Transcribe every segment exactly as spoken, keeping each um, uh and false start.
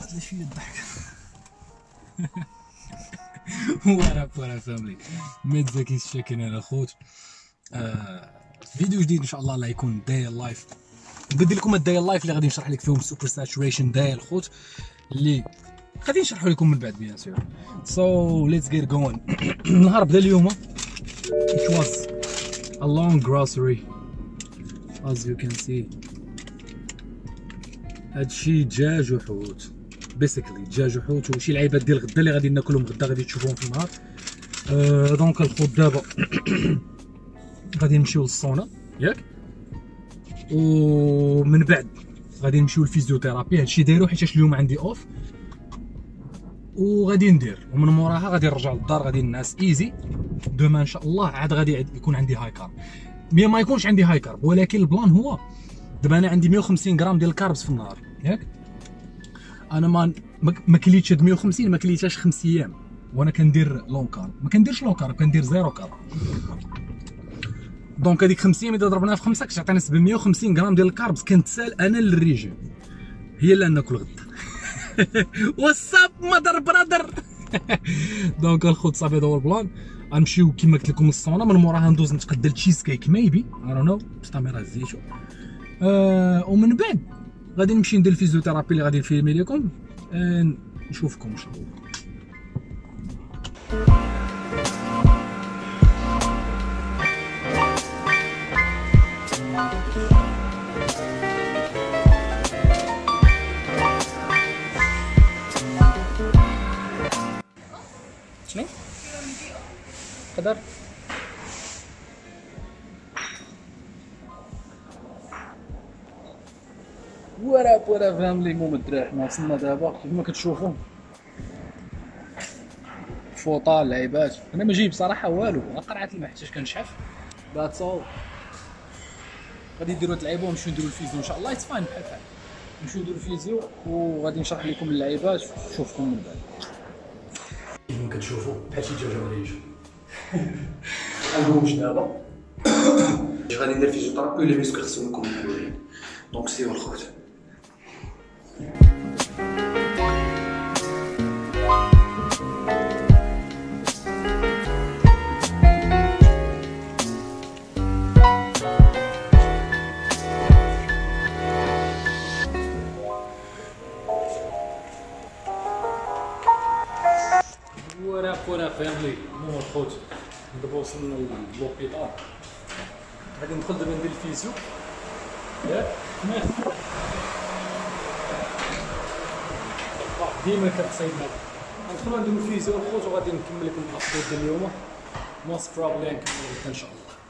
قتل شويه الضحك. ورا ورا فاملي ما تزكيش شاكين انا خوت. آه فيديو جديد ان شاء الله. لا يكون دايل لايف، نبدل لكم الدايل لايف اللي غادي نشرح لك فيهم سوبر ساتوريشن دايل خوت اللي غادي نشرحوا لكم من بعد بيان سور. سو ليتس جيت جوين. النهار بدا اليوم it was a long grocery as you can see. هادشي دجاج وحوت بيسيكلي، دجاج وحوت وشي لعيبات ديال غدا اللي غادي ناكلهم غدا غادي تشوفوهم في النهار. أه دونك الخوت دابا غادي نمشيو للصونا ياك، ومن بعد غادي نمشيو للفيزيوثيرابي. هادشي دايرو حيتاش اليوم عندي اوف وغادي ندير، ومن موراها غادي نرجع للدار غادي نعس ايزي. دوما ان شاء الله عاد غادي يكون عندي هاي كارب، مي ما يكونش عندي هاي كارب، ولكن البلان هو دابا انا عندي مية وخمسين غرام ديال الكاربس في النهار ياك. انا ما ما كليتش هاد مية وخمسين، ما كليتهاش خمس ايام وانا كندير لو كارب، ما كنديرش لو كارب كندير زيرو كارب. دونك هذيك خمس ايام اذا ضربناها في خمسة كتعطينا سبعمية وخمسين غرام ديال الكاربس. كنتسال انا للريجيم هي اللي ناكل غدا. واتساب مادر برادر. دونك الخوت صافي هذا هو البلان. غنمشيو كيما قلت لكم للصونا، من موراها ندوز نتقدى التشيز كيك ميبي اي دون نو الكاميرا زيتو. آه ومن بعد غادي نمشي ندير الفيزيوثيرابي اللي غادي نفيلمي لكم. آه نشوفكم ان شاء الله. شنو؟ قدر ورا ورا فاملي. المهم الدراري حنا وصلنا دابا كيما كتشوفوا فوطا لعيبات. انا ما جايب صراحه والو، قرعه الماء حيتاش كنشحف. ذاتس اول. غادي نديرو هاد اللعيبه ونمشيو نديرو الفيزيو ان شاء الله. اتس فاين بحال بحال نمشيو نديرو الفيزيو وغادي نشرح لكم اللعيبات ونشوفكم من بعد. كيما كتشوفوا بحال شي دجاجه ولا يجي. غنقومش دابا غادي ندير فيزيوثيرابي ولا بيسكو خصو نكون محلولين. دونك سيو الخوت. ورا ورا فاملي. المهم الخوت دابا وصلنا للوبيطال، غادي ندخل دابا ندير الفيزيو ياك. ديما كتصيدنا ندخلو نديرو الفيزيو الخوت وغادي نكمل لكم الابديت ديال اليوم. موست بروبلي نكمل غدا ان شاء الله.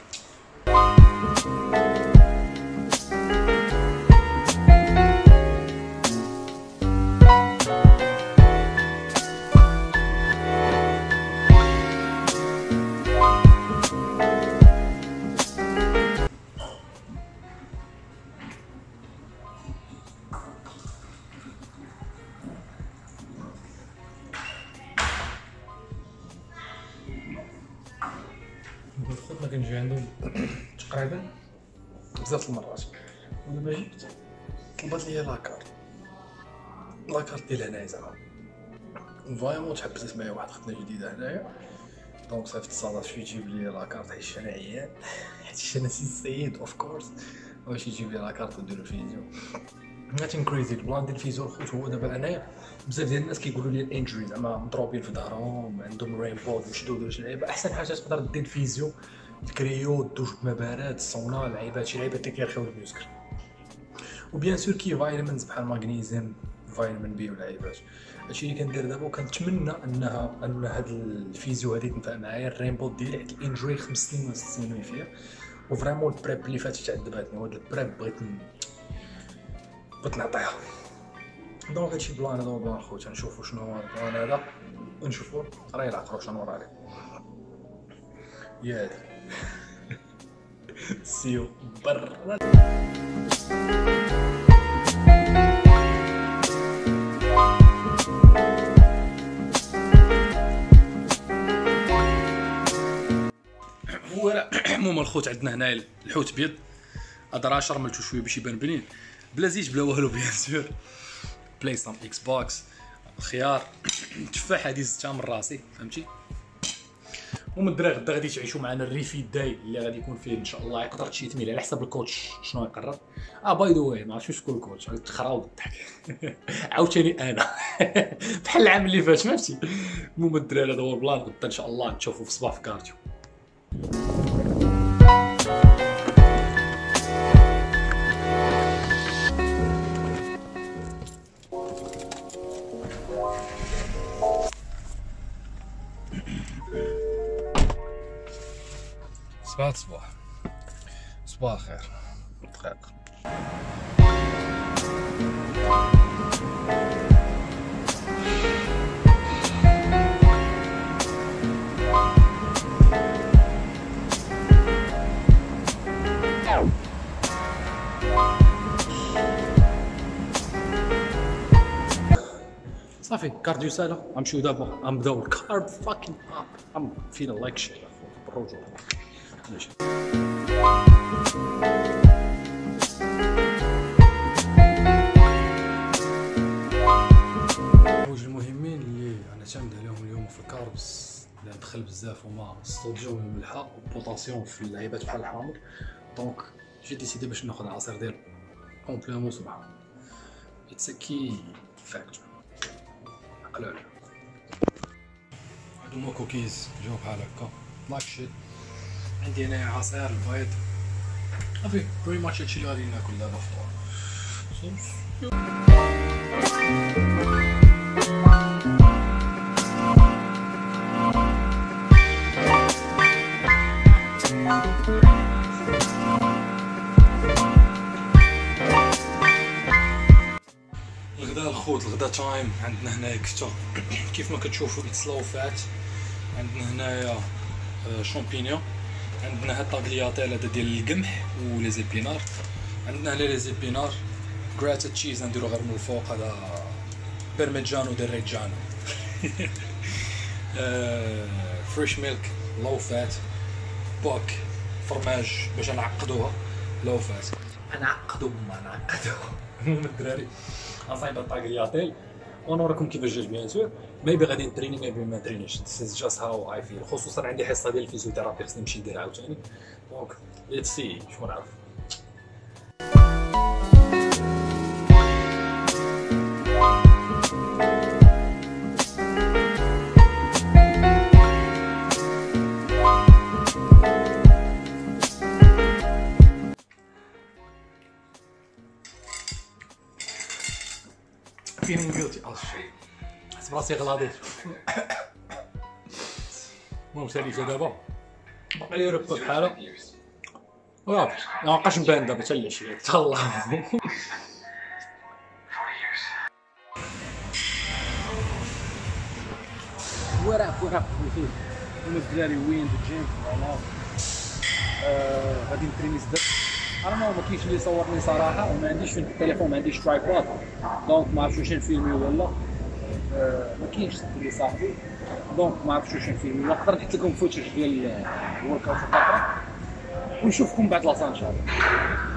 الخوت ما كنجي عندهم تقريبا بزاف المرات، ودابا جبت طلبات ليا لاكارت لاكارت ديال هنايا زعما فايمون تحبست معايا واحد خدمه جديده هنايا. دونك صافي تصادف شي يجيب لي لاكارت حيت انا عيان، حيت انا سي السيد اوف كورس واش يجيب لي لاكارت ونديرو الفيديو. ناتين كريزي. البلان ديال الفيزيو الخوت هو دابا انايا بزاف ديال الناس كيقولوا لي الانجري زعما مضروبين في ظهرهم عندهم رينبود مشدود ولا شي لعيبه. احسن حاجه تقدر دير الفيزيو الكريو دوش بما بارد الصونا لعيبات شي لعيبات اللي كيرخيو الميوسكل، وبيان سور كي فيتامينز بحال ماغنيزيوم فيتامين بي ولعيبات. هادشي اللي كندير دابا، وكنتمنى انها ان هاد الفيزيو هادي تنفع معايا. الرينبود ديالي حيت الانجري خمس سنين ولا ست سنين فيها، وفريمون البريب اللي فاتت عذباتني، وهاد البريب بغيت بغيت نعطيها. دونك هادشي بلان هذا هو بلان خوت. نشوفو شنو هو البلان هذا ونشوفو راهي العقرو شنو راه عليه. يا هادي سيو برا. المهم الخوت عندنا هنا الحوت بيض، هذا راه شرملتو شويه باش يبان بنين، بلا زيت بلا والو بيان سور. بلاي ستيشن اكس بوكس الخيار التفاح هادي زدتها من راسي فهمتي. ومن الدراري غدا غادي تعيشوا معنا الريفي داي اللي غادي يكون فيه ان شاء الله يقدر شي تميل على حساب الكوتش شنو يقرر. اه باي ذا واي ما عرفتش شكون الكوتش تخراو الضحك عاوتاني انا بحال العام اللي فات فهمتي. المهم الدراري هذا هو البلان. غدا ان شاء الله نتشوفوا في صباح في كارديو. صباح الصباح صباح الخير دقيقة. صافي كارديو سالا غنمشيو دابا غنبداو الكارب فاكين اب. ام فينا لايك شي بالرجوع ماشي. الحوايج المهمين اللي انا تعمد عليهم اليوم في الكاربس اللي ندخل بزاف هما الصوديوم والملحه والبوتاسيوم في اللعيبات بحال الحامض. دونك جي ديسيدي باش ناخذ العصير ديال كومبليمون صباح. اتس ا كي فاكتور قلال. هادو هما كوكيز جاو بحال هكا لايك شيت. عندي هنايا عصير البيض صافي بري ماتش هادشي اللي غادي ناكل دابا فطور. الغدا الخوت الغدا تايم. عندنا هنايا كفته كيف ما كتشوفوا اتسلاو فات. عندنا هنايا شامبينيون. عندنا هاد طاغلياتيل هذا ديال القمح و لي زيبينار. عندنا هنا لي زيبينار غراتا تشيز نديرو غير من الفوق هذا بيرميجانو دي ريجانو. فريش ميلك لو فات. بوك فرماج باش نعقدوها لو فات. نعقدو ما نعقدوها. المهم الدراري غنصايب الطاغلياتيل ونوريكم كيفاش جات بيان سور. ميبي غادي نتريني ميبي ما ترينيش. ذيس جاست هاو اي فيل. خصوصا عندي حصه ديال الفيزيوثيرابي خصني نمشي نديرها عاوتاني. دونك ليتس سي شنو نعرف. feeling guilty. اه شي حس براسي غلاضيت. المهم ساليته دابا باقي لي ربط بحالها وياك ما بقاش نبان دابا حتى العشيه تهلا. What up, what up with you? هما الدراري وين ذا جيم فوالا غادي نتريني زدت. انا ما كاينش اللي يصورني صراحه وما عنديش في التليفون ما عنديش ترايبود دونك ما عرفتش واش نفيلمي ولا ما كاينش اللي صاحبي دونك ما عرفتش واش نفيلمي. نقدر نحط لكم فوتج ديال الورك اوت فقط ونشوفكم بعد لاصا ان شاء الله.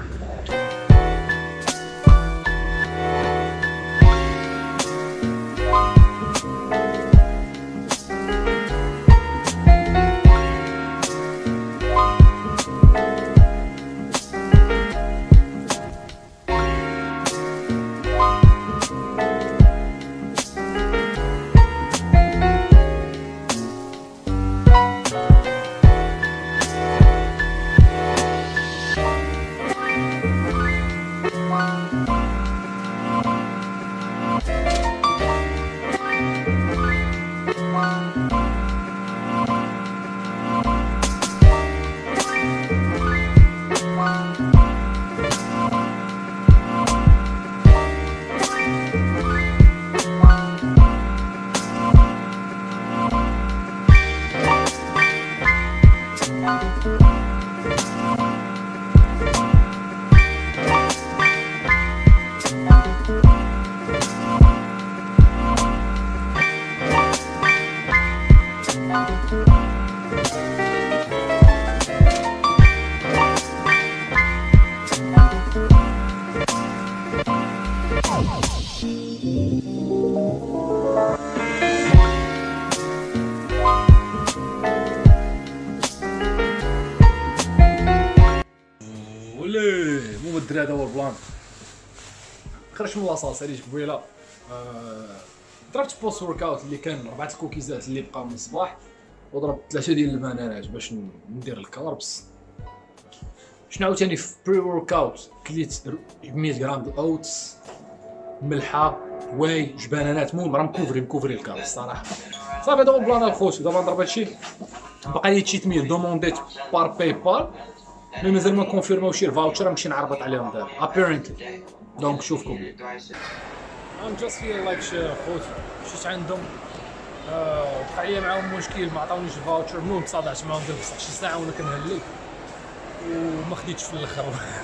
هذا هو البلان. خرجت من لاصال ساليت قبيله ضربت بوست ورك اوت اللي كان اربعه الكوكيزات اللي بقاو من الصباح، وضربت ثلاثه ديال البنانات باش ندير الكاربس. شنو عاوتاني في بري ورك اوت كليت مية غرام د اوتس، ملحه، واي، جوج بنانات. المهم راه مكوفري مكوفري الكاربس صراحه. صافي هذا هو البلان الخوت. دابا نضرب هادشي، بقى لي تشيت ميل دومونديت بار باي بال، مي مازال ما كونفيرماوش الفاوتشر، نمشي نعربط عليهم دابا ابيرنتلي. دونك شوفكم. I'm just feeling like shit خوت. مشيت عندهم وقع لي معاهم مشكل، ما عطاونيش الفاوتشر. المهم تصادعت معاهم دابا بصح شي ساعه وانا كنهلي وما خديتش في الاخر.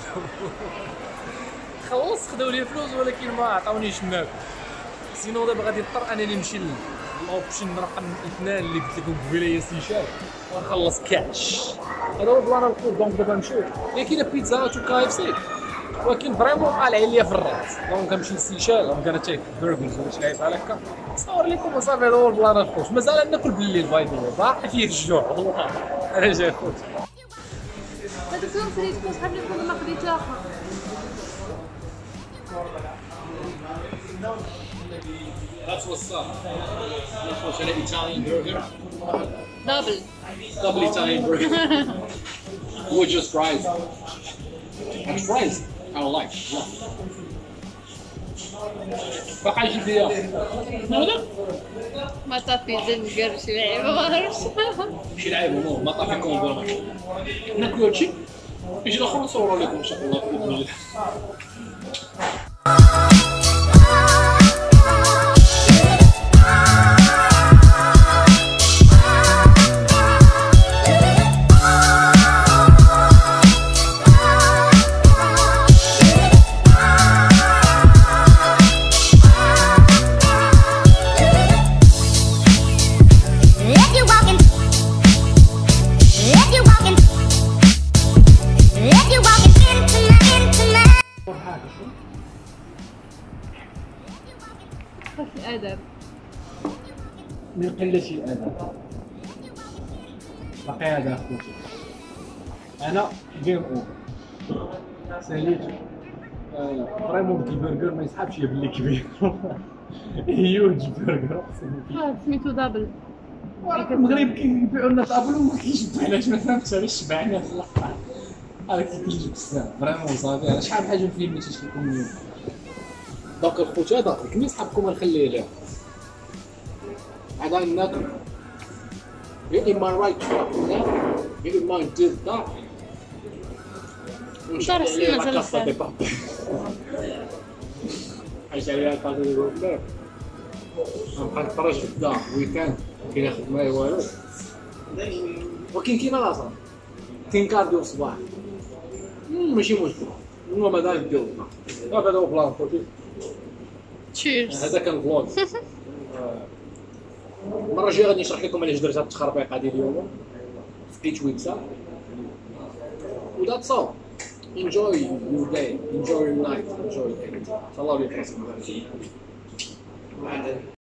خلصت خداو لي فلوس ولكن ما عطاونيش ناكل. سينو دابا غادي نضطر انني نمشي للاوبشن رقم اثنان اللي قلت لكم قبيله هي سيشال ونخلص كاش. هذا هو البلان الخوت. دونك دابا نمشيو. هي كاينه بيتزا هات وكاي اف سي ولكن فريمون طالعين ليا في الراس. دونك غنمشي للسيشال ام غانا تيك برجرز ولا شي حاجه بحال هكا نصور لكم وصافي. هذا هو البلان الخوت. مازال ناكل بالليل باي ذا واي، ضاع فيا الجوع والله. انا جاي خوت. هذاك اليوم شريت كاس حبل يكون ما خديتها. That's what's up. What's an Italian burger? دبل Double Italian burger. Or just fries. And fries I like. بقى يجي فيها. هذا؟ ما طافي زين قرش لعيبه ما عرفتش. ماشي لعيبه نو، ما طافي كومبو. ناكلو هادشي يجي الاخر نصورو لكم ان شاء الله في الفيديو. الادب من قلة الأدب. باقي هذا أخوتي. أنا جيم أوفر. ساليت فريمون ديك البرجر ما يسحبش ليا باللي كبير. هيوج برجر. اه سميتو دبل. المغرب كيبيعوا لنا دبل وما كيشبعناش، ما فهمتش علاش شبعنا في الأخر. هذاك كيجي بزاف فريمون صافي. أنا شحال حاجة فيلم تيجي لكم اليوم. دونك الخوت هذا كمي صحابكم غنخليه ليه. هذا ناكل. You're in my right truck, yeah? You're in my dead dog. دار السنة زال السنة. حيت عليها الكاسة ديال الوكالة. غنبقى نتفرج في الدار ويكاند كاينة خدمة والو. ولكن كاينة لاصا. كاين كارديو الصباح. ماشي مشكل. المهم هذا نديرو. هذا هو بلان خوتي. تشيرز. هذا كان فلوغ. المرة الجاية غادي نشرح لكم علاش درت هاد التخربيقة ديال اليوم في ايتش ويبسا. و that's all. Enjoy your day, enjoy your night, enjoy it. تهلاو لي فراسكم.